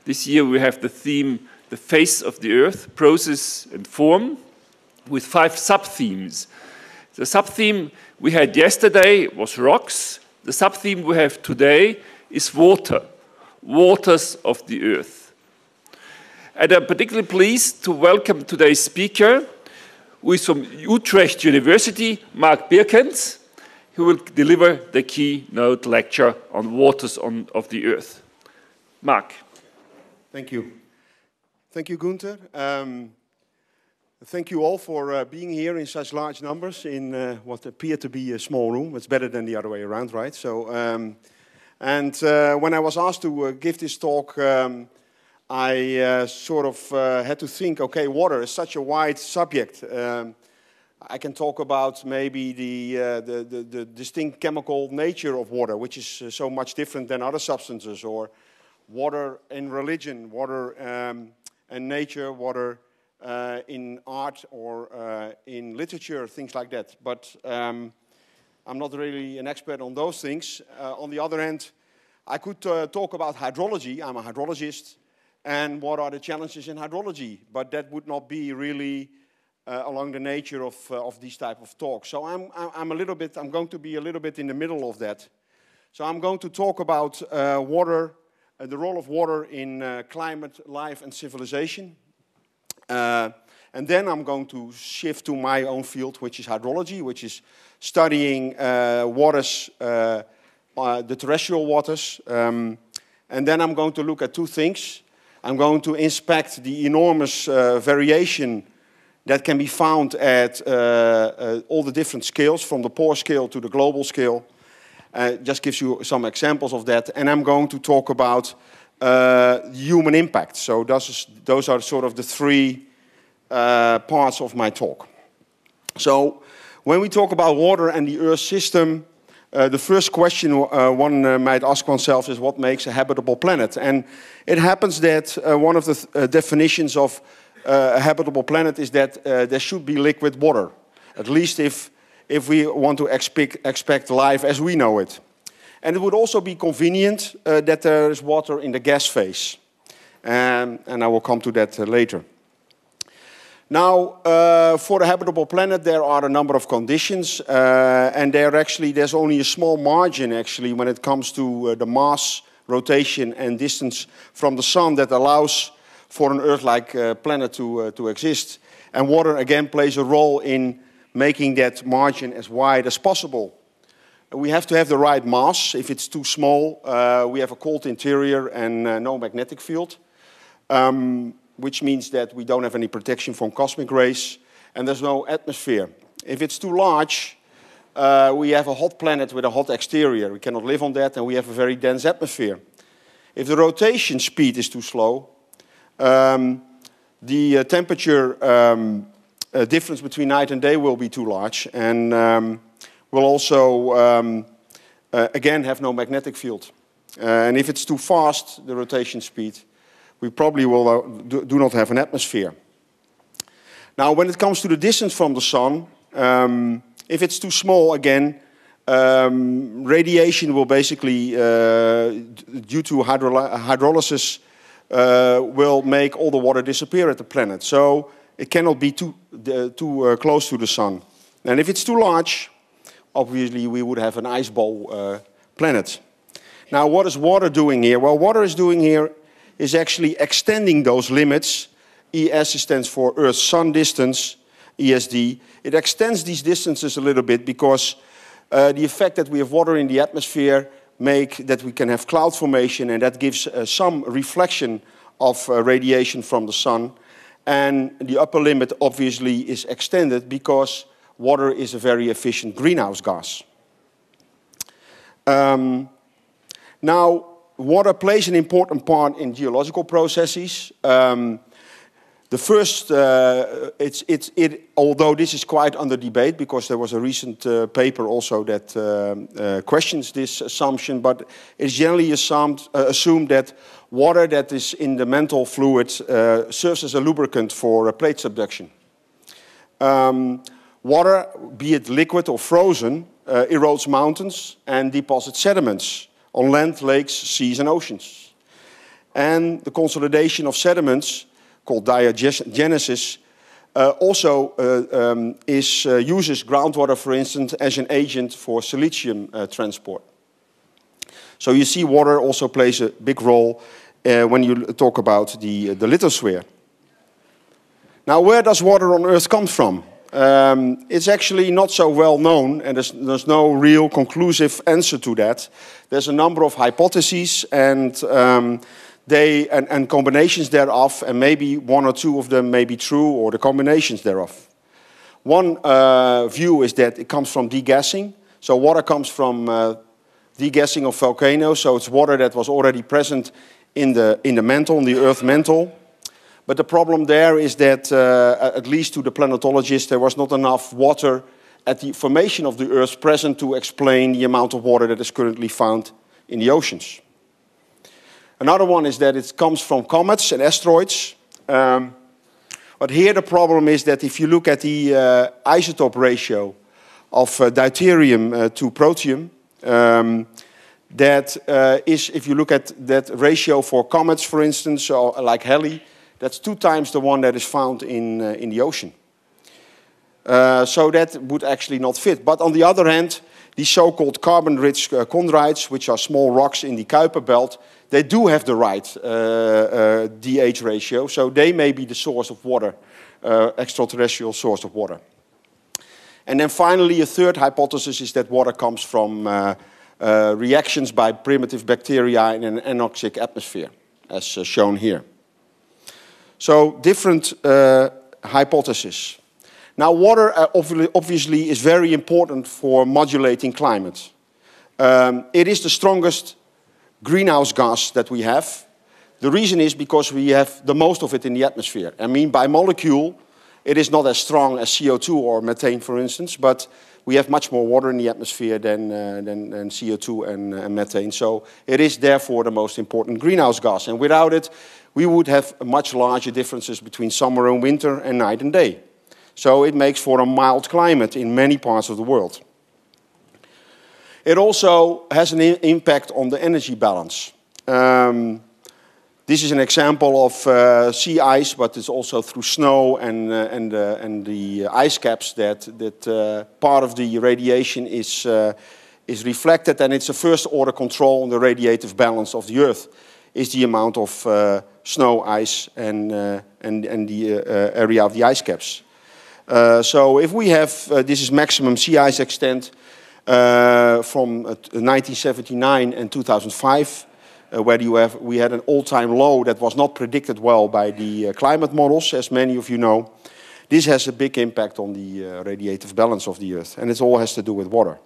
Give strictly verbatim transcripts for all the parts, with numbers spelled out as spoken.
This year we have the theme, The Face of the Earth, Process and Form, with five sub-themes. The sub-theme we had yesterday was rocks. The sub-theme we have today is water, waters of the earth. And I'm particularly pleased to welcome today's speaker, who is from Utrecht University, Mark Birkens, who will deliver the keynote lecture on waters on, of the earth. Mark. Thank you. Thank you, Gunther. Um, thank you all for uh, being here in such large numbers in uh, what appeared to be a small room. It's better than the other way around, right? So, um, and uh, when I was asked to uh, give this talk, um, I uh, sort of uh, had to think, okay, water is such a wide subject. Um, I can talk about maybe the, uh, the, the, the distinct chemical nature of water, which is uh, so much different than other substances, or water in religion, water um, in nature, water uh, in art or uh, in literature, things like that. But um, I'm not really an expert on those things. Uh, on the other hand, I could uh, talk about hydrology. I'm a hydrologist. And what are the challenges in hydrology? But that would not be really uh, along the nature of, uh, of these type of talks. So I'm, I'm a little bit, I'm going to be a little bit in the middle of that. So I'm going to talk about uh, water, uh, the role of water in uh, climate, life, and civilization. Uh, and then I'm going to shift to my own field, which is hydrology, which is studying uh, waters, uh, uh, the terrestrial waters. Um, and then I'm going to look at two things. I'm going to inspect the enormous uh, variation that can be found at uh, uh, all the different scales, from the pore scale to the global scale. Uh, just gives you some examples of that. And I'm going to talk about uh, human impact. So those, those are sort of the three uh, parts of my talk. So when we talk about water and the Earth system, Uh, the first question uh, one uh, might ask oneself is what makes a habitable planet? And it happens that uh, one of the th uh, definitions of uh, a habitable planet is that uh, there should be liquid water, at least if, if we want to expect, expect life as we know it. And it would also be convenient uh, that there is water in the gas phase. Um, and I will come to that uh, later. Now, uh, for a habitable planet, there are a number of conditions, uh, and there actually there's only a small margin actually when it comes to uh, the mass, rotation, and distance from the sun that allows for an Earth-like uh, planet to uh, to exist. And water again plays a role in making that margin as wide as possible. We have to have the right mass. If it's too small, uh, we have a cold interior and uh, no magnetic field. Um, which means that we don't have any protection from cosmic rays, and there's no atmosphere. If it's too large, uh, we have a hot planet with a hot exterior. We cannot live on that, and we have a very dense atmosphere. If the rotation speed is too slow, um, the uh, temperature um, uh, difference between night and day will be too large, and um, will also, um, uh, again, have no magnetic field. Uh, and if it's too fast, the rotation speed, we probably will uh, do, do not have an atmosphere. Now, when it comes to the distance from the sun, um, if it's too small, again, um, radiation will basically, uh, due to hydro hydrolysis, uh, will make all the water disappear at the planet. So it cannot be too, uh, too uh, close to the sun. And if it's too large, obviously we would have an ice ball uh, planet. Now, what is water doing here? Well, water is doing here is actually extending those limits. E S stands for Earth-Sun distance, E S D. It extends these distances a little bit because uh, the effect that we have water in the atmosphere make that we can have cloud formation, and that gives uh, some reflection of uh, radiation from the sun. And the upper limit obviously is extended because water is a very efficient greenhouse gas. Um, now, water plays an important part in geological processes. Um, the first, uh, it's, it's, it, although this is quite under debate because there was a recent uh, paper also that uh, uh, questions this assumption, but it's generally assumed, uh, assumed that water that is in the mantle fluid uh, serves as a lubricant for uh, plate subduction. Um, water, be it liquid or frozen, uh, erodes mountains and deposits sediments on land, lakes, seas, and oceans. And the consolidation of sediments, called diagenesis, uh, also uh, um, is, uh, uses groundwater, for instance, as an agent for silicium uh, transport. So you see water also plays a big role uh, when you talk about the, the lithosphere. Now, where does water on Earth come from? Um, it's actually not so well known, and there's, there's no real conclusive answer to that. There's a number of hypotheses and, um, they, and, and combinations thereof, and maybe one or two of them may be true, or the combinations thereof. One uh, view is that it comes from degassing. So water comes from uh, degassing of volcanoes, so it's water that was already present in the, in the mantle, in the Earth mantle. But the problem there is that, uh, at least to the planetologists, there was not enough water at the formation of the Earth present to explain the amount of water that is currently found in the oceans. Another one is that it comes from comets and asteroids. Um, but here the problem is that if you look at the uh, isotope ratio of uh, deuterium uh, to protium, um, that uh, is, if you look at that ratio for comets, for instance, or like Halley, that's two times the one that is found in, uh, in the ocean. Uh, so that would actually not fit. But on the other hand, these so-called carbon-rich uh, chondrites, which are small rocks in the Kuiper belt, they do have the right uh, uh, D H ratio, so they may be the source of water, uh, extraterrestrial source of water. And then finally, a third hypothesis is that water comes from uh, uh, reactions by primitive bacteria in an anoxic atmosphere, as uh, shown here. So different uh, hypotheses. Now water uh, obviously is very important for modulating climate. Um, it is the strongest greenhouse gas that we have. The reason is because we have the most of it in the atmosphere. I mean, by molecule, it is not as strong as C O two or methane, for instance, but we have much more water in the atmosphere than, uh, than, than C O two and, uh, and methane. So it is therefore the most important greenhouse gas. And without it, we would have much larger differences between summer and winter and night and day. So it makes for a mild climate in many parts of the world. It also has an impact on the energy balance. Um, this is an example of uh, sea ice, but it's also through snow and, uh, and, uh, and the ice caps that, that uh, part of the radiation is, uh, is reflected, and it's a first order control on the radiative balance of the Earth, is the amount of uh, snow, ice, and, uh, and, and the uh, area of the ice caps. Uh, so if we have, uh, this is maximum sea ice extent uh, from uh, nineteen seventy-nine and two thousand five, uh, where you have, we had an all-time low that was not predicted well by the uh, climate models, as many of you know. This has a big impact on the uh, radiative balance of the Earth, and it all has to do with water.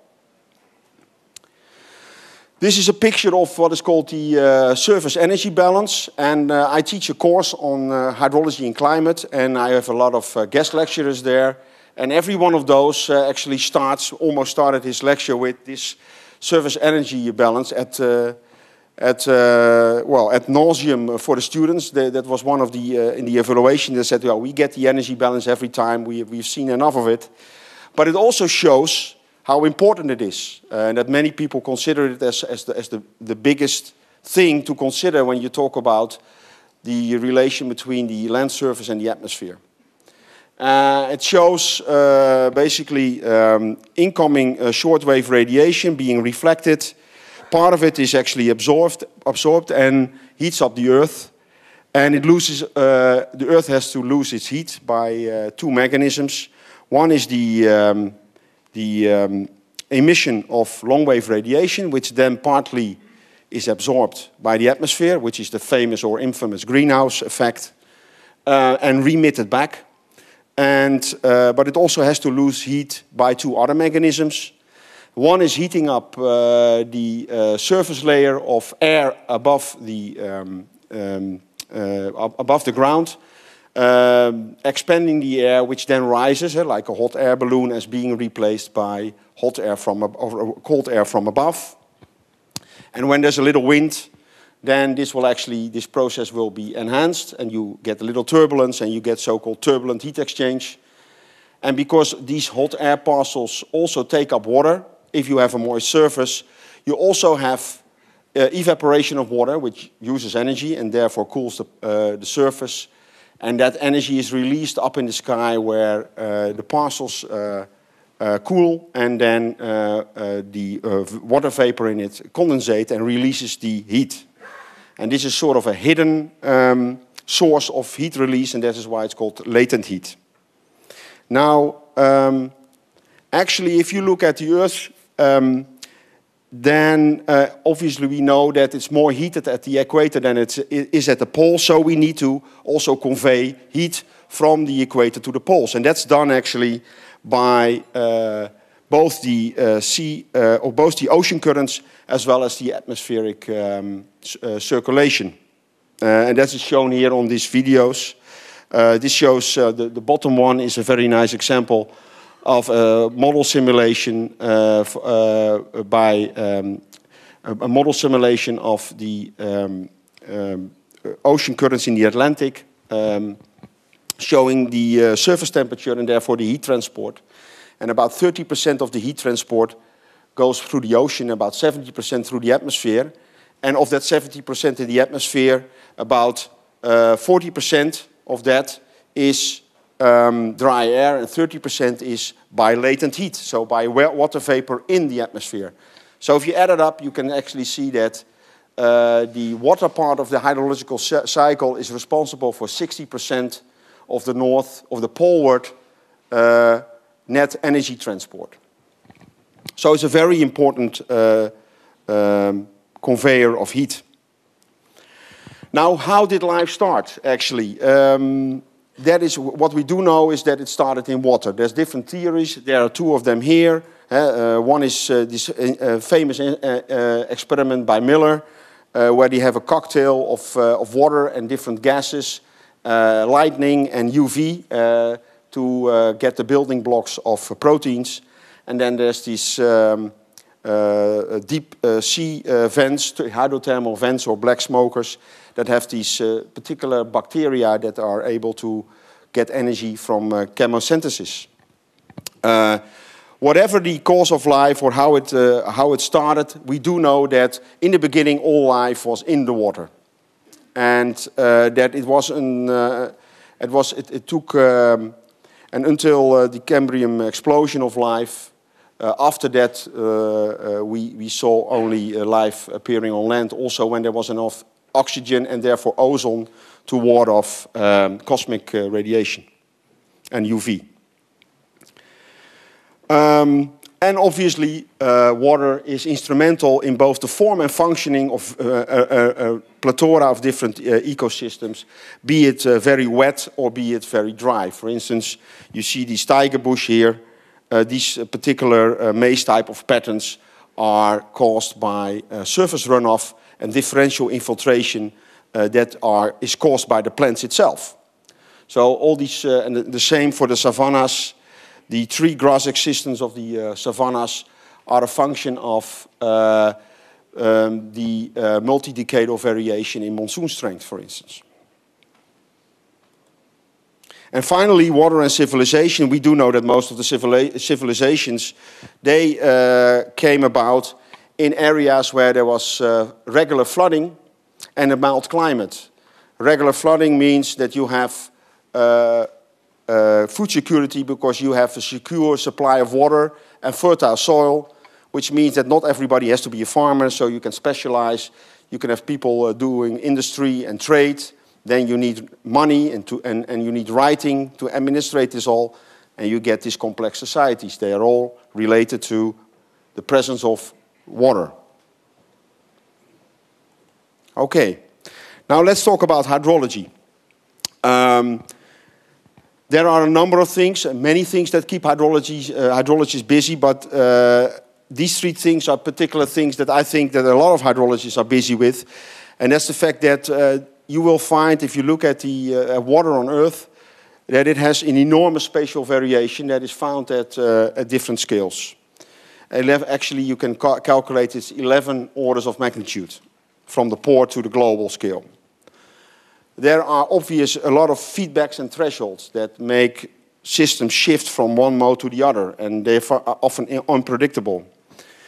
This is a picture of what is called the uh, surface energy balance, and uh, I teach a course on uh, hydrology and climate, and I have a lot of uh, guest lecturers there, and every one of those uh, actually starts, almost started his lecture with this surface energy balance at, uh, at uh, well, at nauseam for the students. The, that was one of the, uh, in the evaluation, they said, well, we get the energy balance every time, we, we've seen enough of it. But it also shows how important it is, uh, and that many people consider it as, as, the, as the, the biggest thing to consider when you talk about the relation between the land surface and the atmosphere. Uh, it shows uh, basically um, incoming uh, shortwave radiation being reflected. Part of it is actually absorbed, absorbed and heats up the Earth, and it loses. Uh, the Earth has to lose its heat by uh, two mechanisms. One is the um, the um, emission of long-wave radiation, which then partly is absorbed by the atmosphere, which is the famous or infamous greenhouse effect, uh, and remitted back. And, uh, but it also has to lose heat by two other mechanisms. One is heating up uh, the uh, surface layer of air above the, um, um, uh, above the ground, Um, expanding the air, which then rises uh, like a hot air balloon, as being replaced by hot air from or cold air from above. And when there's a little wind, then this will actually this process will be enhanced, and you get a little turbulence, and you get so-called turbulent heat exchange. And because these hot air parcels also take up water, if you have a moist surface, you also have uh, evaporation of water, which uses energy and therefore cools the, uh, the surface. And that energy is released up in the sky where uh, the parcels uh, uh, cool, and then uh, uh, the uh, water vapor in it condensates and releases the heat. And this is sort of a hidden um, source of heat release, and that is why it's called latent heat. Now, um, actually, if you look at the Earth, um, then uh, obviously we know that it's more heated at the equator than it is at the pole, so we need to also convey heat from the equator to the poles. And that's done actually by uh, both the uh, sea uh, or both the ocean currents as well as the atmospheric um, uh, circulation. Uh, and that is shown here on these videos. Uh, this shows uh, the, the bottom one is a very nice example of a model simulation uh, uh, by um, a model simulation of the um, um, ocean currents in the Atlantic, um, showing the uh, surface temperature and therefore the heat transport. And about thirty percent of the heat transport goes through the ocean, about seventy percent through the atmosphere. And of that seventy percent in the atmosphere, about uh, forty percent of that is Um, dry air, and thirty percent is by latent heat, so by water vapor in the atmosphere. So if you add it up, you can actually see that uh, the water part of the hydrological cycle is responsible for sixty percent of the north, of the poleward uh, net energy transport. So it's a very important uh, um, conveyor of heat. Now, how did life start, actually? Um, That is what we do know is that it started in water. There's different theories. There are two of them here. Uh, uh, one is uh, this uh, famous uh, uh, experiment by Miller, uh, where they have a cocktail of, uh, of water and different gases, uh, lightning and U V, uh, to uh, get the building blocks of uh, proteins. And then there's these um, uh, deep uh, sea uh, vents, hydrothermal vents or black smokers, that have these uh, particular bacteria that are able to get energy from uh, chemosynthesis. Uh, whatever the cause of life or how it, uh, how it started, we do know that in the beginning all life was in the water. And uh, that it was, an, uh, it, was it, it took, um, and until uh, the Cambrian explosion of life, uh, after that uh, uh, we, we saw only uh, life appearing on land, also when there was enough oxygen and therefore ozone to ward off um, cosmic uh, radiation and U V. Um, and obviously uh, water is instrumental in both the form and functioning of uh, a, a, a plethora of different uh, ecosystems, be it uh, very wet or be it very dry. For instance, you see this tiger bush here. Uh, these uh, particular uh, maze type of patterns are caused by uh, surface runoff and differential infiltration uh, that are, is caused by the plants itself. So all these, uh, and the, the same for the savannas. The tree grass existence of the uh, savannas are a function of uh, um, the uh, multi-decadal variation in monsoon strength, for instance. And finally, water and civilization. We do know that most of the civili civilizations, they uh, came about in areas where there was uh, regular flooding and a mild climate. Regular flooding means that you have uh, uh, food security because you have a secure supply of water and fertile soil, which means that not everybody has to be a farmer, so you can specialize. You can have people uh, doing industry and trade. Then you need money and, to, and, and you need writing to administrate this all, and you get these complex societies. They are all related to the presence of water. Okay, now let's talk about hydrology. Um, there are a number of things, many things that keep hydrology, uh, hydrologists busy, but uh, these three things are particular things that I think that a lot of hydrologists are busy with, and that's the fact that uh, you will find, if you look at the uh, water on Earth, that it has an enormous spatial variation that is found at, uh, at different scales. Actually, you can ca calculate it's eleven orders of magnitude from the pore to the global scale. There are obvious a lot of feedbacks and thresholds that make systems shift from one mode to the other, and they are often unpredictable.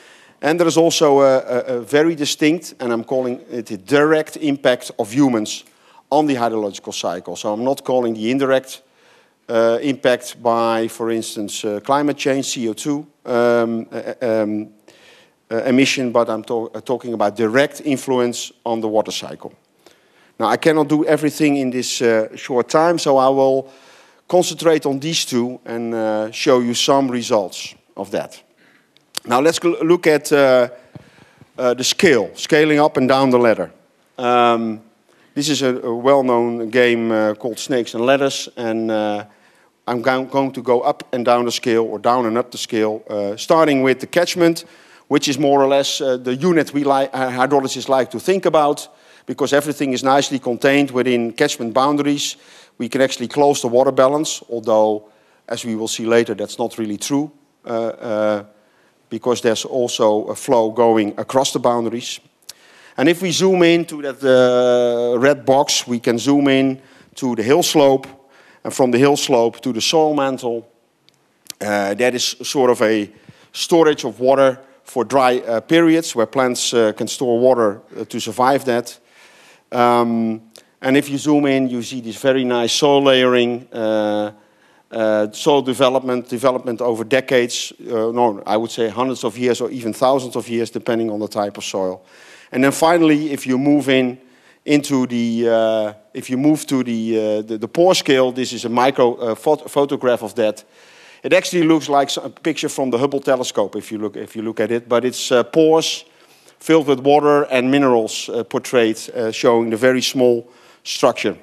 And there is also a, a, a very distinct, and I'm calling it a direct impact of humans on the hydrological cycle. So I'm not calling the indirect uh, impact by, for instance, uh, climate change, C O two um, uh, um, uh, emission, but I'm to uh, talking about direct influence on the water cycle. Now, I cannot do everything in this uh, short time, so I will concentrate on these two and uh, show you some results of that. Now, let's look at uh, uh, the scale, scaling up and down the ladder. Um, this is a, a well-known game uh, called Snakes and Ladders, and uh, I'm go going to go up and down the scale, or down and up the scale, uh, starting with the catchment, which is more or less uh, the unit we like, uh, hydrologists like to think about, because everything is nicely contained within catchment boundaries. We can actually close the water balance, although, as we will see later, that's not really true, uh, uh, because there's also a flow going across the boundaries. And if we zoom in to that uh, red box, we can zoom in to the hill slope, and from the hill slope to the soil mantle. Uh, that is sort of a storage of water for dry uh, periods, where plants uh, can store water uh, to survive that. Um, and if you zoom in, you see this very nice soil layering, uh, uh, soil development, development over decades, uh, no, I would say hundreds of years or even thousands of years, depending on the type of soil. And then finally, if you move in into the, uh, if you move to the, uh, the, the pore scale, this is a micro uh, phot photograph of that. It actually looks like a picture from the Hubble telescope, if you look, if you look at it, but it's uh, pores filled with water and minerals uh, portrayed, uh, showing the very small structure.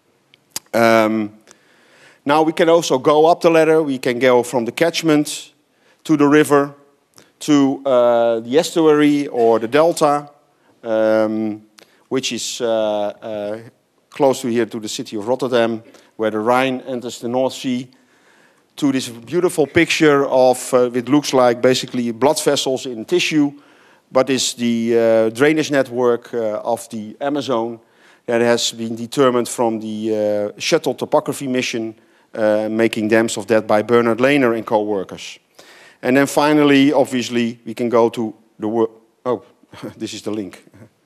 Um, now we can also go up the ladder. We can go from the catchment to the river, to uh, the estuary or the delta, um, which is uh, uh, close to here to the city of Rotterdam, where the Rhine enters the North Sea, to this beautiful picture of, uh, it looks like basically blood vessels in tissue, but is the uh, drainage network uh, of the Amazon that has been determined from the uh, shuttle topography mission, uh, making dams of that by Bernard Lehner and co-workers. And then finally, obviously, we can go to the work. Oh, this is the link.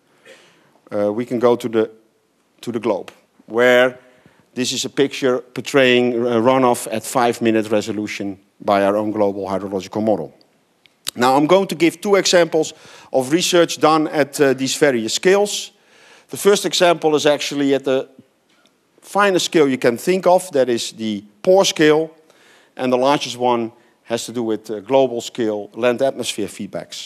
Uh, we can go to the to the globe, where this is a picture portraying a runoff at five-minute resolution by our own global hydrological model. Now, I'm going to give two examples of research done at uh, these various scales. The first example is actually at the finest scale you can think of, that is the pore scale, and the largest one has to do with uh, global scale land-atmosphere feedbacks.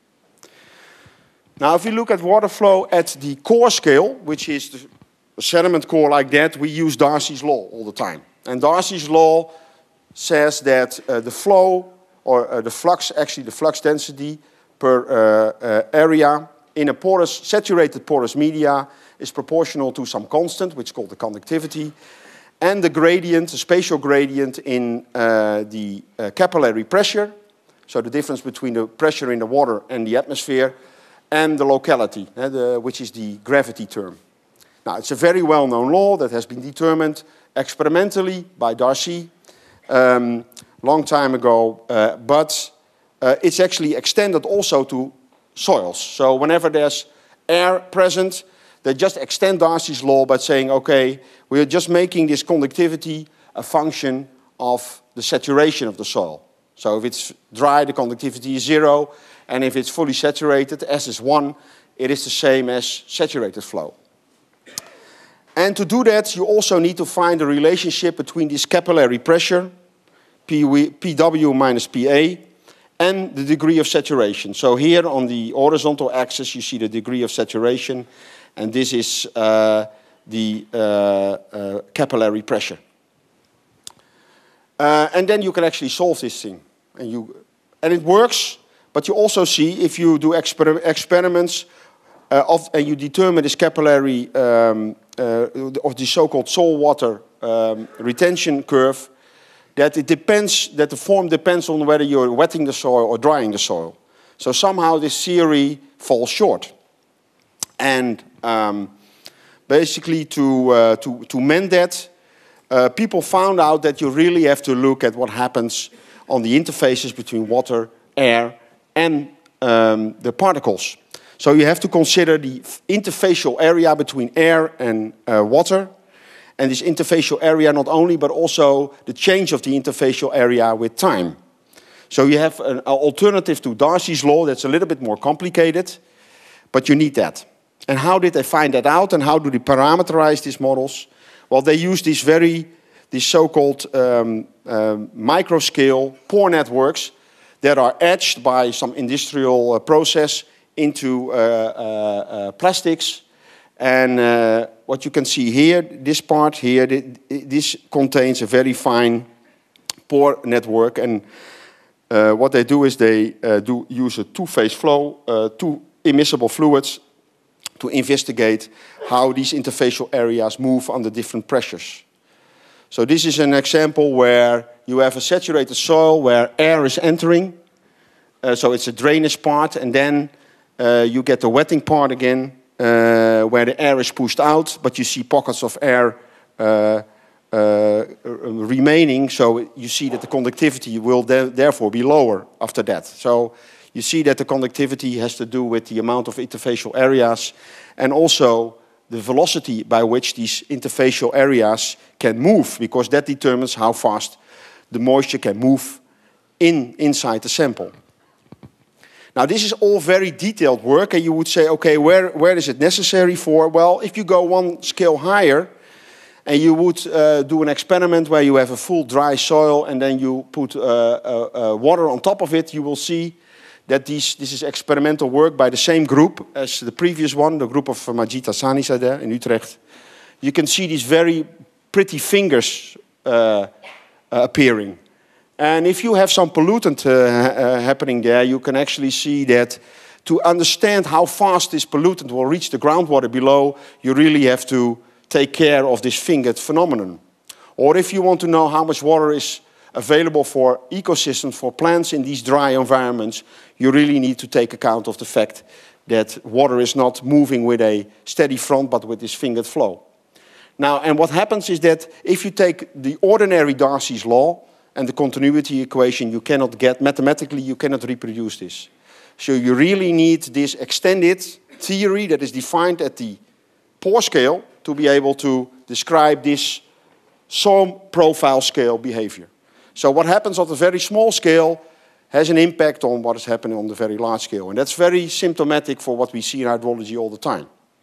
Now, if we look at water flow at the core scale, which is the sediment core like that, we use Darcy's law all the time. And Darcy's law says that uh, the flow, or uh, the flux, actually the flux density per uh, uh, area in a porous, saturated porous media is proportional to some constant, which is called the conductivity, and the gradient, the spatial gradient in uh, the uh, capillary pressure, so the difference between the pressure in the water and the atmosphere, and the locality, uh, the, which is the gravity term. Now, it's a very well-known law that has been determined experimentally by Darcy um, long time ago, uh, but uh, it's actually extended also to soils. So whenever there's air present, they just extend Darcy's law by saying, okay, we are just making this conductivity a function of the saturation of the soil. So if it's dry, the conductivity is zero, and if it's fully saturated, S is one, it is the same as saturated flow. And to do that, you also need to find a relationship between this capillary pressure, P W minus P A, and the degree of saturation. So here on the horizontal axis, you see the degree of saturation, and this is uh, the uh, uh, capillary pressure. Uh, and then you can actually solve this thing. And, you, and it works, but you also see if you do exper experiments uh, of, and you determine this capillary um, uh, of the so-called soil water um, retention curve, that it depends, that the form depends on whether you're wetting the soil or drying the soil. So somehow this theory falls short. And um, basically to, uh, to, to mend that, uh, people found out that you really have to look at what happens on the interfaces between water, air, and um, the particles. So you have to consider the interfacial area between air and uh, water. And this interfacial area not only, but also the change of the interfacial area with time. So you have an alternative to Darcy's law that's a little bit more complicated, but you need that. And how did they find that out, and how do they parameterize these models? Well, they use these very, these so-called um, um, micro-scale pore networks that are etched by some industrial uh, process into uh, uh, uh, plastics. And uh, what you can see here, this part here, this contains a very fine pore network. And uh, what they do is they uh, do use a two-phase flow, uh, two immiscible fluids, to investigate how these interfacial areas move under different pressures. So this is an example where you have a saturated soil where air is entering. Uh, so it's a drainage part, and then uh, you get the wetting part again, uh, where the air is pushed out, but you see pockets of air uh, uh, remaining. So you see that the conductivity will de therefore be lower after that. So you see that the conductivity has to do with the amount of interfacial areas and also the velocity by which these interfacial areas can move, because that determines how fast the moisture can move in, inside the sample. Now, this is all very detailed work, and you would say, okay, where, where is it necessary for? Well, if you go one scale higher, and you would uh, do an experiment where you have a full dry soil, and then you put uh, uh, uh, water on top of it, you will see that these, this is experimental work by the same group as the previous one, the group of Majid Hassani there in Utrecht. You can see these very pretty fingers uh, uh, appearing. And if you have some pollutant uh, uh, happening there, you can actually see that to understand how fast this pollutant will reach the groundwater below, you really have to take care of this fingered phenomenon. Or if you want to know how much water is available for ecosystems, for plants in these dry environments, you really need to take account of the fact that water is not moving with a steady front, but with this fingered flow. Now, and what happens is that if you take the ordinary Darcy's law and the continuity equation, you cannot get, mathematically, you cannot reproduce this. So you really need this extended theory that is defined at the pore scale to be able to describe this soil profile scale behavior. So what happens on the very small scale has an impact on what is happening on the very large scale. And that's very symptomatic for what we see in hydrology all the time.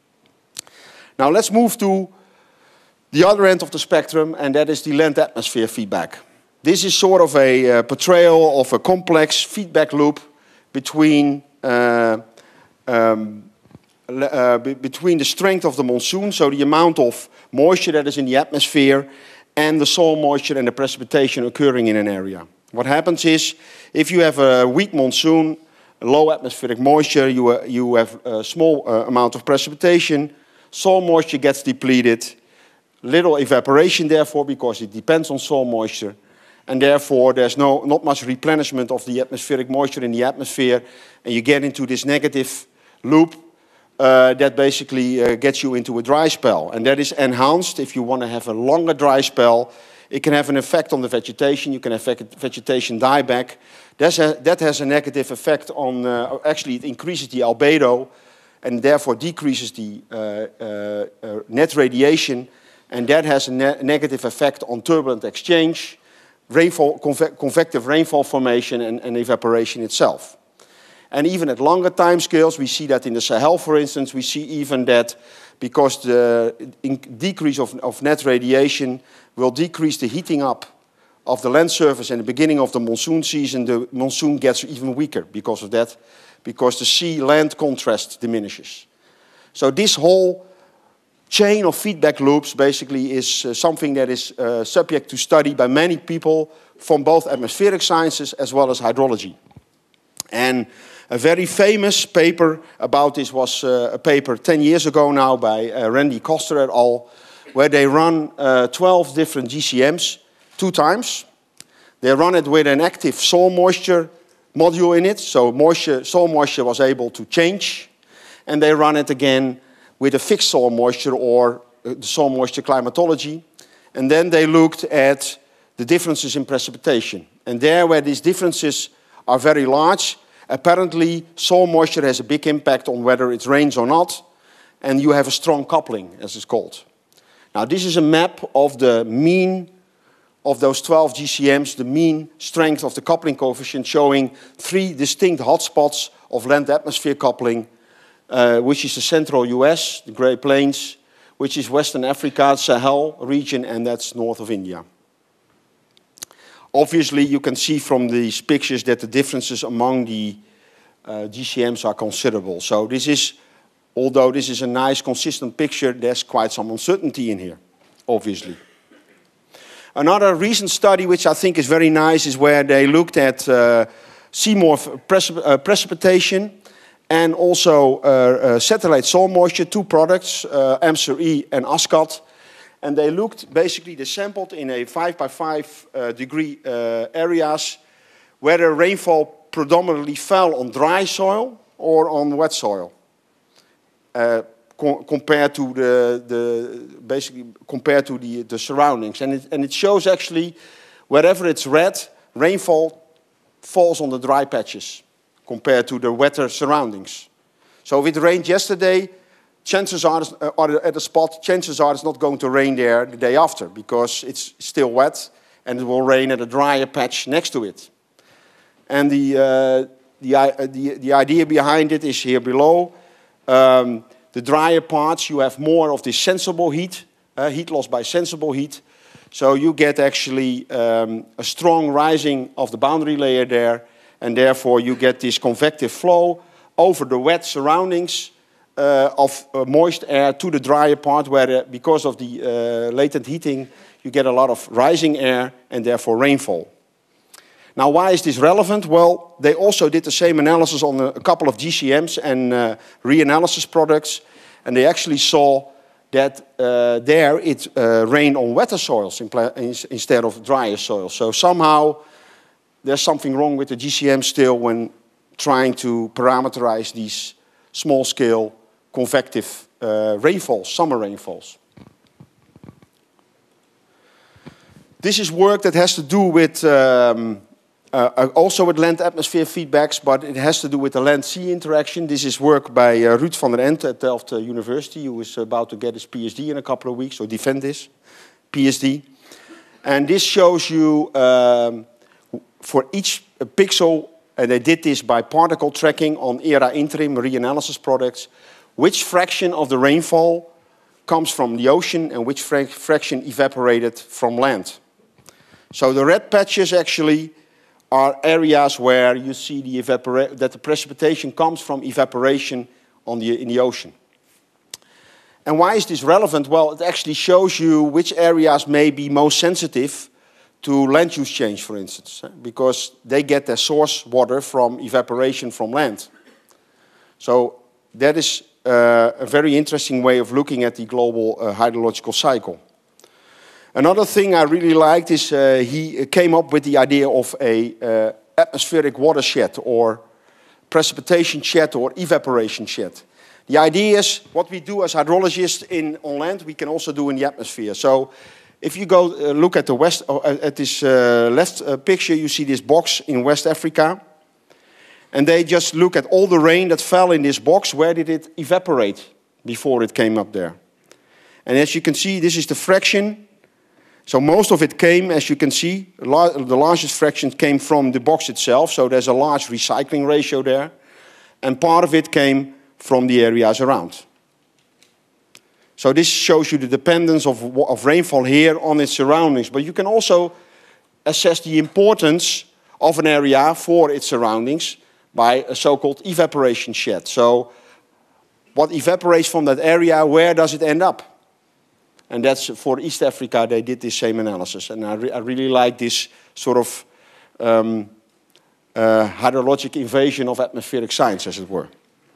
Now let's move to the other end of the spectrum, and that is the land-atmosphere feedback. This is sort of a uh, portrayal of a complex feedback loop between, uh, um, uh, be between the strength of the monsoon, so the amount of moisture that is in the atmosphere, and the soil moisture and the precipitation occurring in an area. What happens is, if you have a weak monsoon, low atmospheric moisture, you, uh, you have a small uh, amount of precipitation, soil moisture gets depleted, little evaporation therefore, because it depends on soil moisture, and therefore there's no, not much replenishment of the atmospheric moisture in the atmosphere, and you get into this negative loop Uh, that basically uh, gets you into a dry spell. And that is enhanced if you want to have a longer dry spell. It can have an effect on the vegetation. You can have vegetation dieback. That's a, that has a negative effect on, uh, actually it increases the albedo and therefore decreases the uh, uh, uh, net radiation. And that has a ne negative effect on turbulent exchange, rainfall, conve convective rainfall formation and, and evaporation itself. And even at longer time scales, we see that in the Sahel, for instance, we see even that because the decrease of, of net radiation will decrease the heating up of the land surface in the beginning of the monsoon season, the monsoon gets even weaker because of that, because the sea-land contrast diminishes. So this whole chain of feedback loops basically is uh, something that is uh, subject to study by many people from both atmospheric sciences as well as hydrology. And a very famous paper about this was uh, a paper ten years ago now by uh, Randy Koster et al., where they run uh, twelve different G C Ms two times. They run it with an active soil moisture module in it, so moisture, soil moisture was able to change. And they run it again with a fixed soil moisture or uh, the soil moisture climatology. And then they looked at the differences in precipitation. And there where these differences are very large, Apparently, soil moisture has a big impact on whether it rains or not, and you have a strong coupling, as it's called. Now, this is a map of the mean of those twelve G C Ms, the mean strength of the coupling coefficient, showing three distinct hotspots of land-atmosphere coupling, uh, which is the central U S, the Great Plains, which is Western Africa, Sahel region, and that's north of India. Obviously, you can see from these pictures that the differences among the uh, G C Ms are considerable. So this is, although this is a nice, consistent picture, there's quite some uncertainty in here, obviously. Another recent study, which I think is very nice, is where they looked at uh, seamorph precip uh, precipitation and also uh, uh, satellite soil moisture, two products, uh, AMSUR-E and ASCAT. And they looked, basically, they sampled in a five by five uh, degree uh, areas whether rainfall predominantly fell on dry soil or on wet soil. Uh, co compared to the, the basically compared to the, the surroundings. And it, and it shows actually wherever it's red, rainfall falls on the dry patches compared to the wetter surroundings. So if it rained yesterday, chances are, are at a spot, chances are it's not going to rain there the day after because it's still wet and it will rain at a drier patch next to it. And the, uh, the, uh, the, the idea behind it is here below. Um, The drier parts, you have more of this sensible heat, uh, heat loss by sensible heat. So you get actually um, a strong rising of the boundary layer there, and therefore you get this convective flow over the wet surroundings uh, of uh, moist air to the drier part, where uh, because of the uh, latent heating, you get a lot of rising air and therefore rainfall. Now, why is this relevant? Well, they also did the same analysis on a couple of G C Ms and uh, reanalysis products, and they actually saw that uh, there it uh, rained on wetter soils in instead of drier soils. So somehow there's something wrong with the G C M still when trying to parameterize these small-scale convective uh, rainfalls, summer rainfalls. This is work that has to do with um, Uh, also with land-atmosphere feedbacks, but it has to do with the land-sea interaction. This is work by uh, Ruud van der Ent at Delft uh, University, who is about to get his PhD in a couple of weeks, or defend his PhD. And this shows you, um, for each pixel, and they did this by particle tracking on E R A interim reanalysis products, which fraction of the rainfall comes from the ocean and which fra fraction evaporated from land. So the red patches actually are areas where you see the evapora that the precipitation comes from evaporation on the, in the ocean. And why is this relevant? Well, it actually shows you which areas may be most sensitive to land use change, for instance, because they get their source water from evaporation from land. So that is uh, a very interesting way of looking at the global uh, hydrological cycle. Another thing I really liked is uh, he came up with the idea of a uh, atmospheric watershed or precipitation shed or evaporation shed. The idea is what we do as hydrologists in, on land, we can also do in the atmosphere. So if you go uh, look at the west, uh, at this uh, left uh, picture, you see this box in West Africa. And they just look at all the rain that fell in this box. Where did it evaporate before it came up there? And as you can see, this is the fraction. So most of it came, as you can see, the largest fraction came from the box itself. So there's a large recycling ratio there. And part of it came from the areas around. So this shows you the dependence of, of rainfall here on its surroundings. But you can also assess the importance of an area for its surroundings by a so-called evaporation shed. So what evaporates from that area, where does it end up? And that's for East Africa, they did this same analysis. And I, re I really like this sort of um, uh, hydrologic invasion of atmospheric science, as it were.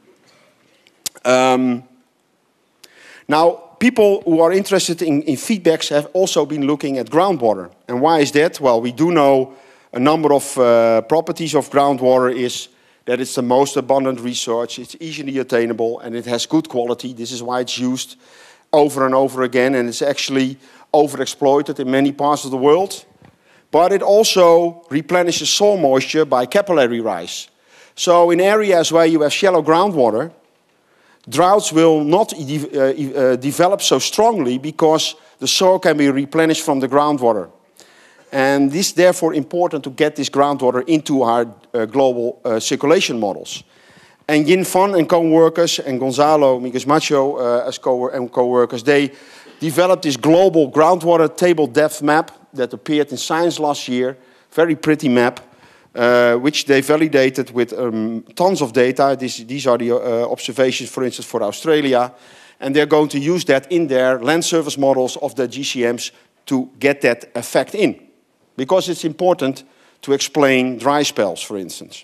Um, now, people who are interested in, in feedbacks have also been looking at groundwater. And why is that? Well, we do know a number of uh, properties of groundwater is that it's the most abundant resource, it's easily attainable, and it has good quality. This is why it's used over and over again, and it's actually overexploited in many parts of the world. But it also replenishes soil moisture by capillary rise. So in areas where you have shallow groundwater, droughts will not de uh, uh, develop so strongly because the soil can be replenished from the groundwater. And this is therefore important to get this groundwater into our uh, global uh, circulation models. And Yin Fan and co-workers and Gonzalo Miguez Macho uh, as co and co-workers, they developed this global groundwater table depth map that appeared in Science last year. Very pretty map, uh, which they validated with um, tons of data. This, these are the uh, observations, for instance, for Australia. And they're going to use that in their land surface models of the G C Ms to get that effect in. Because it's important to explain dry spells, for instance.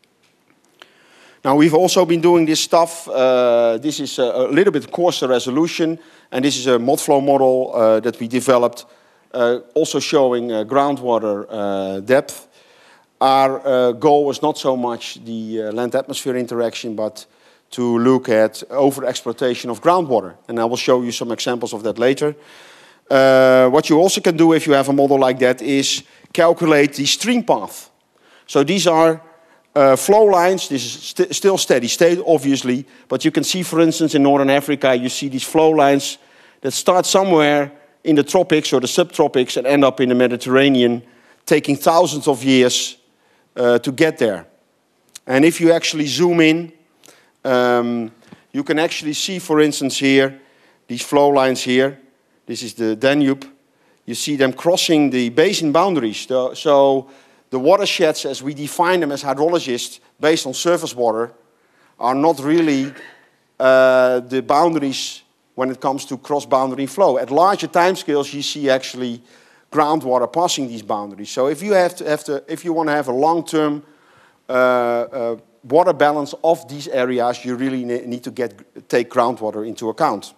Now, we've also been doing this stuff. Uh, this is a, a little bit coarser resolution, and this is a ModFlow model uh, that we developed, uh, also showing uh, groundwater uh, depth. Our uh, goal was not so much the uh, land-atmosphere interaction, but to look at over-exploitation of groundwater. And I will show you some examples of that later. Uh, what you also can do if you have a model like that is calculate the stream path. So these are uh, flow lines. This is st still steady state, obviously. But you can see, for instance, in Northern Africa, you see these flow lines that start somewhere in the tropics or the subtropics and end up in the Mediterranean, taking thousands of years uh, to get there. And if you actually zoom in, um, you can actually see, for instance, here, these flow lines here. This is the Danube. You see them crossing the basin boundaries. So the watersheds, as we define them as hydrologists, based on surface water, are not really uh, the boundaries when it comes to cross-boundary flow. At larger timescales, you see actually groundwater passing these boundaries. So if you have to, have to if you want to have a long-term uh, uh, water balance of these areas, you really ne need to get take groundwater into account.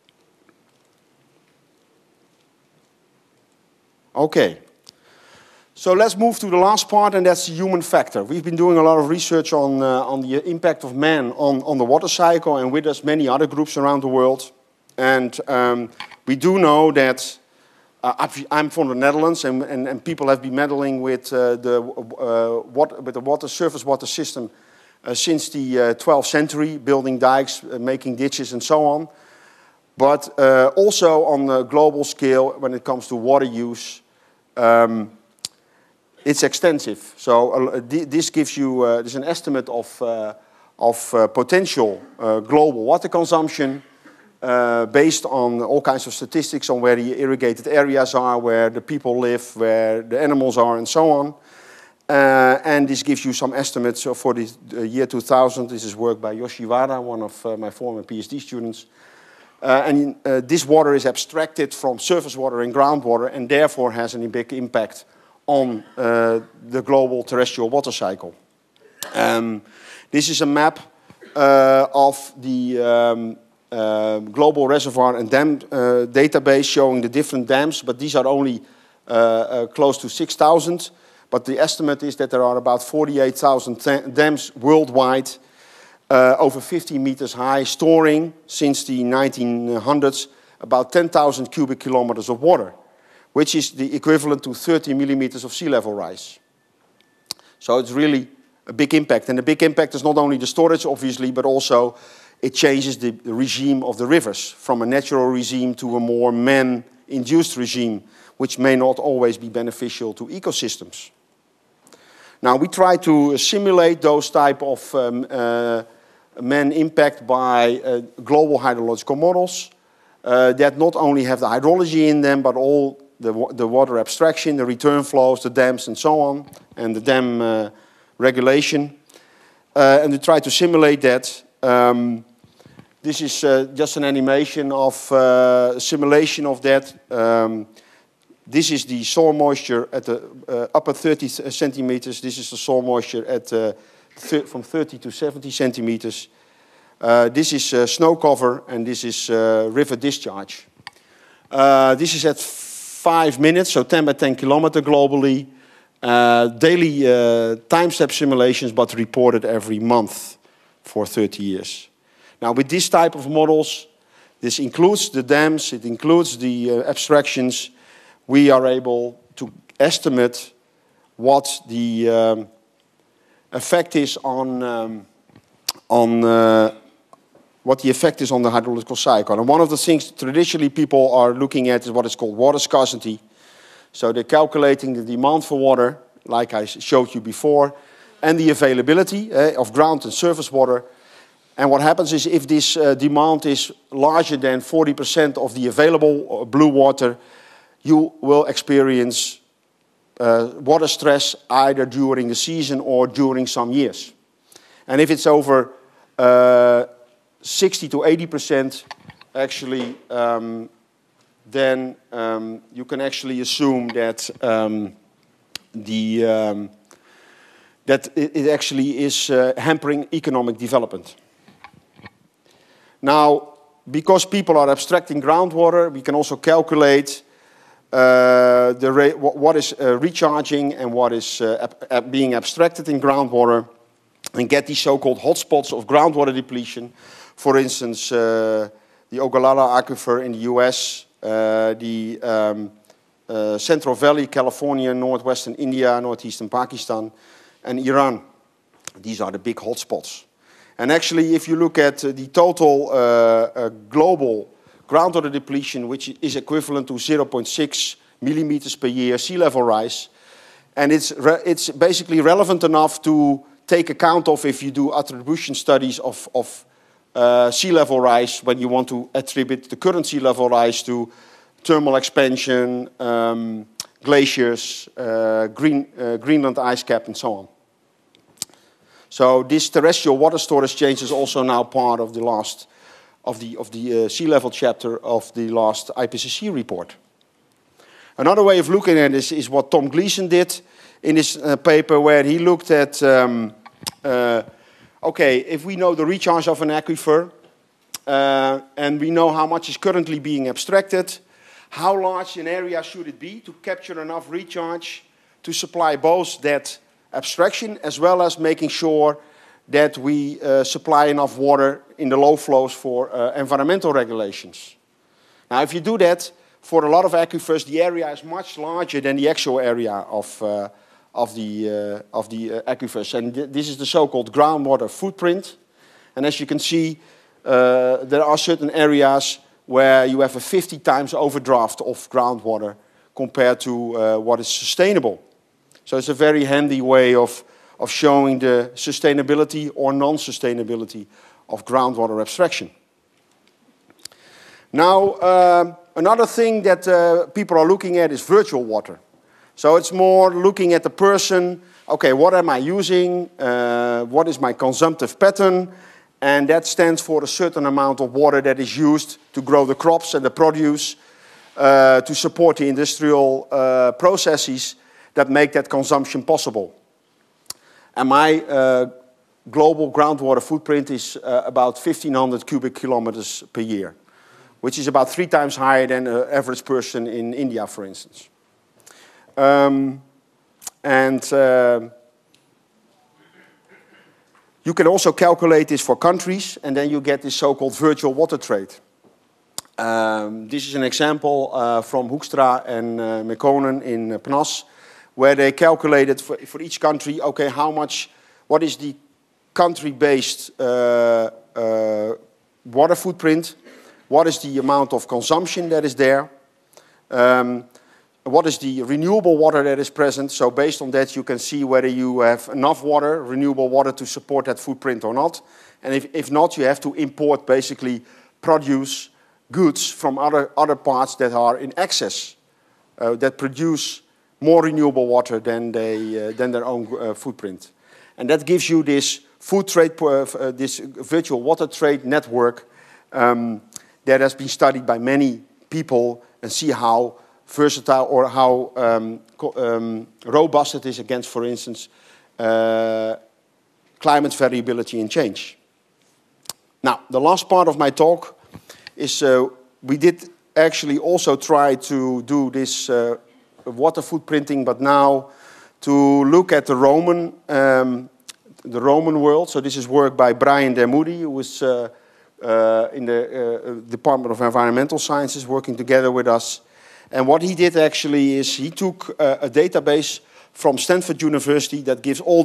Okay, so let's move to the last part, and that's the human factor. We've been doing a lot of research on, uh, on the impact of man on, on the water cycle, and with us many other groups around the world. And um, we do know that, uh, I'm from the Netherlands, and, and, and people have been meddling with, uh, the, uh, water, with the water, surface water system uh, since the uh, twelfth century, building dikes, uh, making ditches, and so on. But uh, also on a global scale, when it comes to water use, Um, it's extensive. So uh, this gives you uh, there's an estimate of uh, of uh, potential uh, global water consumption uh, based on all kinds of statistics on where the irrigated areas are, where the people live, where the animals are, and so on. Uh, and this gives you some estimates for the year two thousand. This is work by Yoshiwara, one of uh, my former PhD students. Uh, and uh, this water is abstracted from surface water and groundwater, and therefore has a big impact on uh, the global terrestrial water cycle. Um, this is a map uh, of the um, uh, global reservoir and dam uh, database showing the different dams, but these are only uh, uh, close to six thousand. But the estimate is that there are about forty-eight thousand dams worldwide, Uh, over fifty meters high, storing, since the nineteen hundreds, about ten thousand cubic kilometers of water, which is the equivalent to thirty millimeters of sea level rise. So it's really a big impact. And the big impact is not only the storage, obviously, but also it changes the, the regime of the rivers from a natural regime to a more man-induced regime, which may not always be beneficial to ecosystems. Now, we try to simulate those type of um, uh, man impact by uh, global hydrological models uh, that not only have the hydrology in them, but all the, the water abstraction, the return flows, the dams, and so on, and the dam uh, regulation. Uh, and we try to simulate that. Um, this is uh, just an animation of uh, simulation of that. Um, This is the soil moisture at the uh, upper thirty centimeters. This is the soil moisture at uh, from thirty to seventy centimeters. Uh, this is uh, snow cover, and this is uh, river discharge. Uh, this is at five minutes, so ten by ten kilometer globally. Uh, daily uh, time step simulations, but reported every month for thirty years. Now, with this type of models, this includes the dams, it includes the uh, abstractions. We are able to estimate what the, um, effect is on, um, on uh, what the effect is on the hydrological cycle. And one of the things traditionally people are looking at is what is called water scarcity. So they're calculating the demand for water, like I showed you before, and the availability uh, of ground and surface water. And what happens is if this uh, demand is larger than forty percent of the available blue water, you will experience uh, water stress either during the season or during some years. And if it's over uh, sixty to eighty percent, actually, um, then um, you can actually assume that um, the um, that it, it actually is uh, hampering economic development. Now, because people are abstracting groundwater, we can also calculate uh, the rate, what is uh, recharging and what is uh, ab ab being abstracted in groundwater, and get these so-called hotspots of groundwater depletion. For instance, uh, the Ogallala Aquifer in the U S, uh, the um, uh, Central Valley, California, northwestern India, northeastern Pakistan, and Iran. These are the big hotspots. And actually, if you look at uh, the total uh, uh, global groundwater depletion, which is equivalent to zero point six millimeters per year sea level rise, and it's, re it's basically relevant enough to take account of if you do attribution studies of, of uh, sea level rise, when you want to attribute the current sea level rise to thermal expansion, um, glaciers, uh, green, uh, Greenland ice cap, and so on. So this terrestrial water storage change is also now part of the last of the of the uh, sea level chapter of the last I P C C report. Another way of looking at this is what Tom Gleason did in his uh, paper, where he looked at um, uh, okay, if we know the recharge of an aquifer uh, and we know how much is currently being abstracted, how large an area should it be to capture enough recharge to supply both that abstraction as well as making sure that we uh, supply enough water in the low flows for uh, environmental regulations. Now, if you do that, for a lot of aquifers, the area is much larger than the actual area of, uh, of the, uh, of the uh, aquifers. And th this is the so-called groundwater footprint. And as you can see, uh, there are certain areas where you have a fifty times overdraft of groundwater compared to uh, what is sustainable. So it's a very handy way of, of showing the sustainability or non-sustainability of groundwater abstraction. Now, uh, another thing that uh, people are looking at is virtual water. So it's more looking at the person, okay, what am I using, uh, what is my consumptive pattern, and that stands for a certain amount of water that is used to grow the crops and the produce, uh, to support the industrial uh, processes that make that consumption possible. And my uh, global groundwater footprint is uh, about fifteen hundred cubic kilometers per year, which is about three times higher than an average person in India, for instance. Um, and uh, you can also calculate this for countries, and then you get this so-called virtual water trade. Um, this is an example uh, from Hoekstra and uh, Mekonen in uh, P N A S, where they calculated for, for each country, okay, how much, what is the country-based uh, uh, water footprint, what is the amount of consumption that is there, um, what is the renewable water that is present. So based on that, you can see whether you have enough water, renewable water, to support that footprint or not. And if, if not, you have to import, basically, produce goods from other, other parts that are in excess, uh, that produce more renewable water than, they, uh, than their own uh, footprint. And that gives you this food trade, uh, this virtual water trade network um, that has been studied by many people, and see how versatile or how um, um, robust it is against, for instance, uh, climate variability and change. Now, the last part of my talk is uh, we did actually also try to do this uh, water footprinting, but now to look at the Roman, um, the Roman world. So this is work by Brian Dermoody, who is uh, uh, in the uh, Department of Environmental Sciences, working together with us. And what he did actually is he took uh, a database from Stanford University that gives all the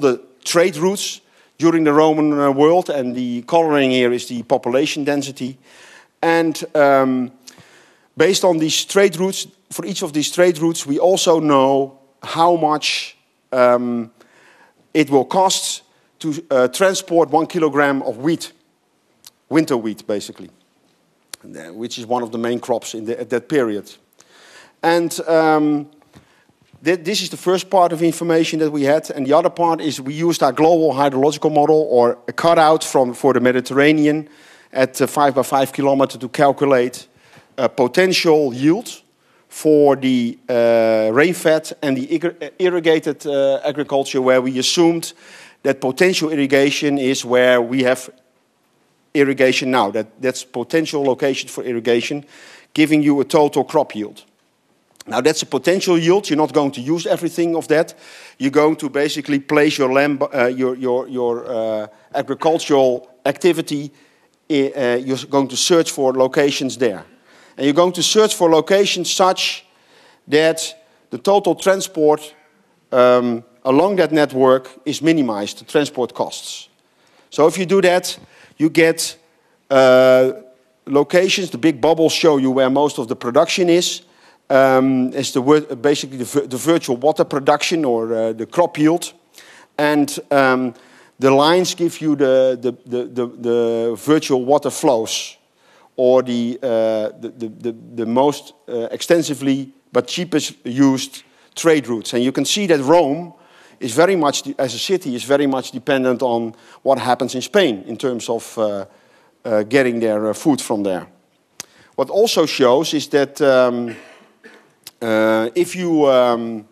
trade routes during the Roman uh, world, and the coloring here is the population density. And um, based on these trade routes, for each of these trade routes, we also know how much um, it will cost to uh, transport one kilogram of wheat, winter wheat, basically, which is one of the main crops in the, at that period. And um, th this is the first part of information that we had. And the other part is we used our global hydrological model, or a cutout from, for the Mediterranean at uh, five by five kilometer to calculate uh, potential yield for the uh, rain-fed and the irrigated uh, agriculture, where we assumed that potential irrigation is where we have irrigation now. That, that's potential location for irrigation, giving you a total crop yield. Now that's a potential yield. You're not going to use everything of that. You're going to basically place your, land, uh, your, your, your uh, agricultural activity, uh, you're going to search for locations there. And you're going to search for locations such that the total transport um, along that network is minimized, the transport costs. So if you do that, you get uh, locations. The big bubbles show you where most of the production is. Um, it's the word, basically the, the virtual water production, or uh, the crop yield. And um, the lines give you the, the, the, the, the virtual water flows, or the, uh, the, the, the, the most uh, extensively but cheapest used trade routes. And you can see that Rome is very much, as a city, is very much dependent on what happens in Spain in terms of uh, uh, getting their uh, food from there. What also shows is that um, uh, if you... Um,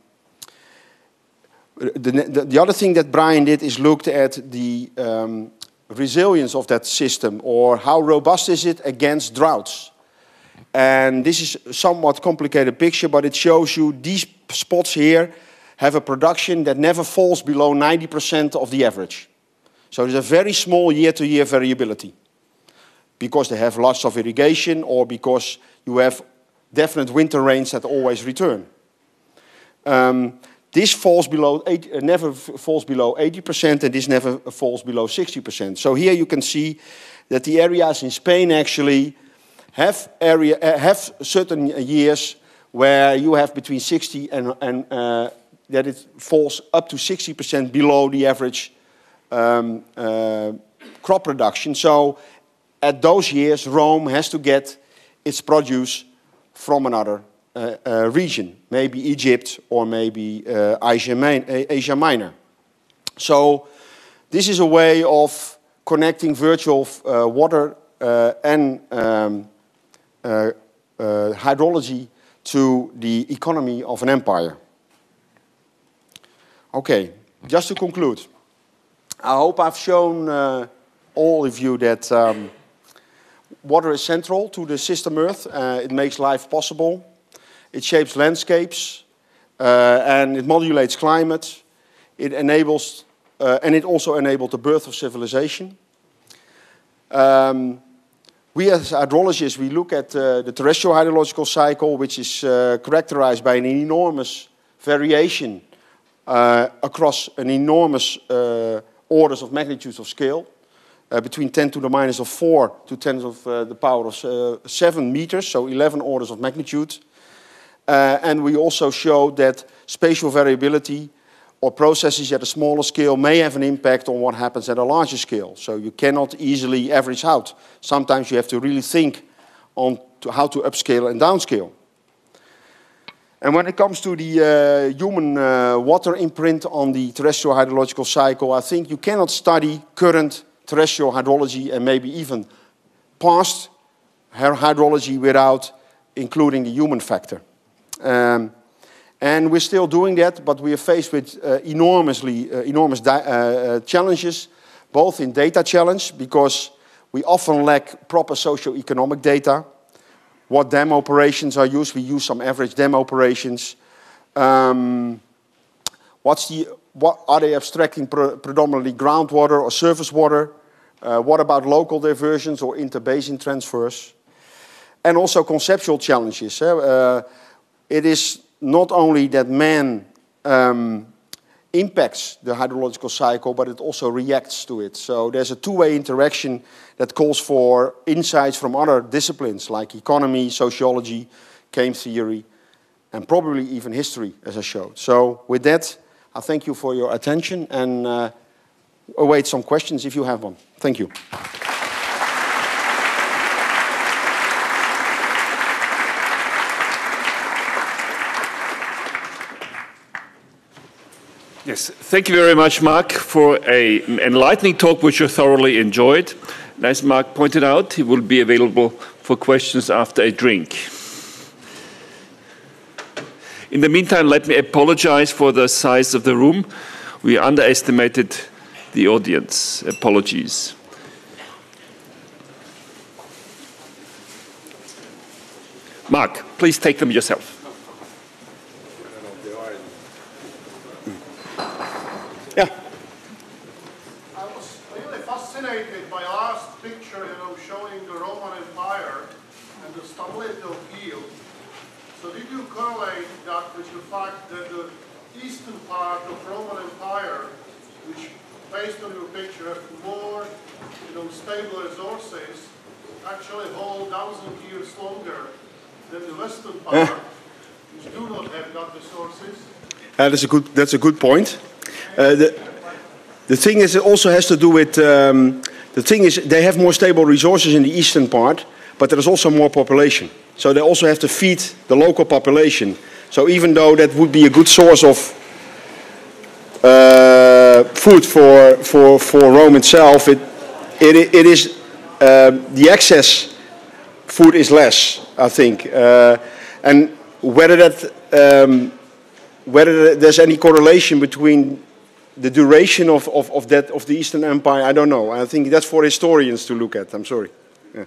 the, the, the other thing that Brian did is looked at the um, resilience of that system, or how robust is it against droughts. And this is a somewhat complicated picture, but it shows you these spots here have a production that never falls below ninety percent of the average. So there's a very small year-to-year variability, because they have lots of irrigation, or because you have definite winter rains that always return. Um, This falls below eight, uh, never falls below eighty percent, and this never falls below sixty percent. So here you can see that the areas in Spain actually have area uh, have certain years where you have between sixty and and uh, that it falls up to sixty percent below the average um, uh, crop production. So at those years, Rome has to get its produce from another Uh, uh, region, maybe Egypt, or maybe uh, Asia, Min Asia Minor. So this is a way of connecting virtual uh, water uh, and um, uh, uh, hydrology to the economy of an empire. Okay, just to conclude, I hope I've shown uh, all of you that um, water is central to the system Earth. Uh, it makes life possible. It shapes landscapes, uh, and it modulates climate. It enables, uh, and it also enabled the birth of civilization. Um, we as hydrologists, we look at uh, the terrestrial hydrological cycle, which is uh, characterized by an enormous variation uh, across an enormous uh, orders of magnitudes of scale, uh, between ten to the minus of four to ten of uh, the power of uh, seven meters, so eleven orders of magnitude. Uh, and we also showed that spatial variability, or processes at a smaller scale, may have an impact on what happens at a larger scale. So you cannot easily average out. Sometimes you have to really think on to how to upscale and downscale. And when it comes to the uh, human uh, water imprint on the terrestrial hydrological cycle, I think you cannot study current terrestrial hydrology and maybe even past hydrology without including the human factor. Um, and we're still doing that, but we are faced with uh, enormously, uh, enormous uh, uh, challenges, both in data challenge, because we often lack proper socio-economic data. What dam operations are used? We use some average dam operations. Um, what's the, what, are they abstracting pre predominantly groundwater or surface water? Uh, what about local diversions or interbasin transfers? And also conceptual challenges. Eh? Uh, It is not only that man um, impacts the hydrological cycle, but it also reacts to it. So there's a two-way interaction that calls for insights from other disciplines like economy, sociology, game theory, and probably even history, as I showed. So with that, I thank you for your attention and uh, await some questions if you have one. Thank you. Yes, thank you very much, Mark, for an enlightening talk which you thoroughly enjoyed. And as Mark pointed out, he will be available for questions after a drink. In the meantime, let me apologize for the size of the room. We underestimated the audience. Apologies. Mark, please take them yourself. Yeah. I was really fascinated by last picture, you know, showing the Roman Empire and the stability of yield. So did you correlate that with the fact that the eastern part of Roman Empire, which based on your picture have more, you know, stable resources, actually hold thousand years longer than the western part, which do not have that resources? Uh, that's a good. That's a good point. Uh, the, the thing is, it also has to do with, um, the thing is, they have more stable resources in the eastern part, but there is also more population. So they also have to feed the local population. So even though that would be a good source of uh, food for, for, for Rome itself, it, it, it is, uh, the excess food is less, I think. Uh, and whether that, um, whether there's any correlation between the duration of, of, of, that, of the Eastern Empire, I don't know. I think that's for historians to look at. I'm sorry. Yeah.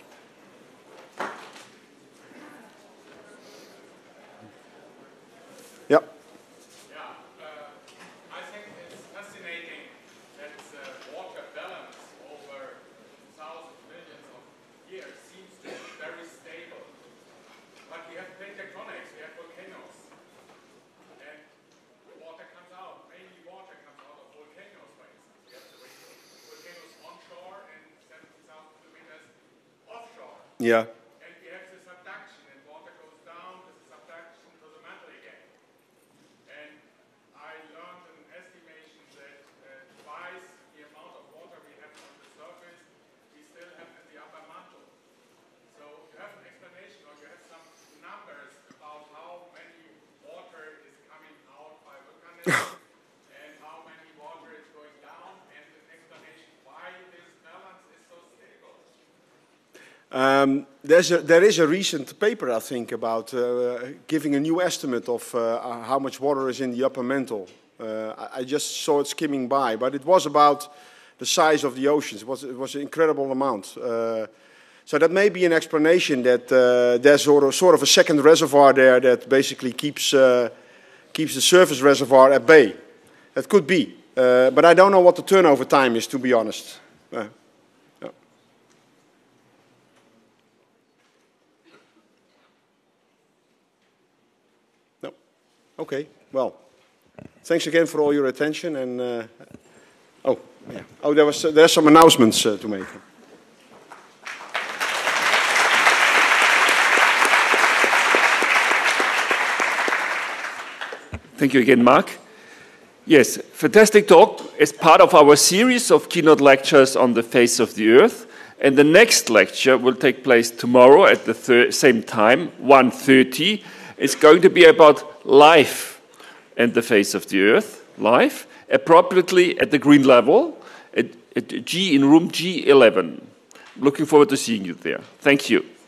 Yeah. Yeah, uh, I think it's fascinating that the water balance over thousands, millions of years seems to be very stable. But we have plate tectonics, we have volcanoes. And water comes out, mainly water comes out of volcanoes, for instance. We have the volcanoes onshore and seventy thousand kilometers offshore. Yeah. And we have the subduction, and water goes down with the subduction to the mantle again. And I learned an estimation that uh, twice the amount of water we have on the surface, we still have in the upper mantle. So you have an explanation, or you have some numbers about how many water is coming out by volcanism and how many water is going down, and an explanation why this balance is so stable. Um, there's a, there is a recent paper, I think, about uh, giving a new estimate of uh, how much water is in the upper mantle. Uh, I, I just saw it skimming by, but it was about the size of the oceans. It was, it was an incredible amount. Uh, so that may be an explanation that uh, there's sort of, sort of a second reservoir there that basically keeps, uh, keeps the surface reservoir at bay. That could be. Uh, but I don't know what the turnover time is, to be honest. Uh, Okay, well, thanks again for all your attention. And uh, oh, yeah. Oh, there was uh, there's some announcements uh, to make. Thank you again, Mark. Yes, fantastic talk as part of our series of keynote lectures on the face of the Earth. And the next lecture will take place tomorrow at the same time, one thirty. It's going to be about life and the face of the Earth, life, appropriately at the green level, at, at G in room G eleven. Looking forward to seeing you there. Thank you.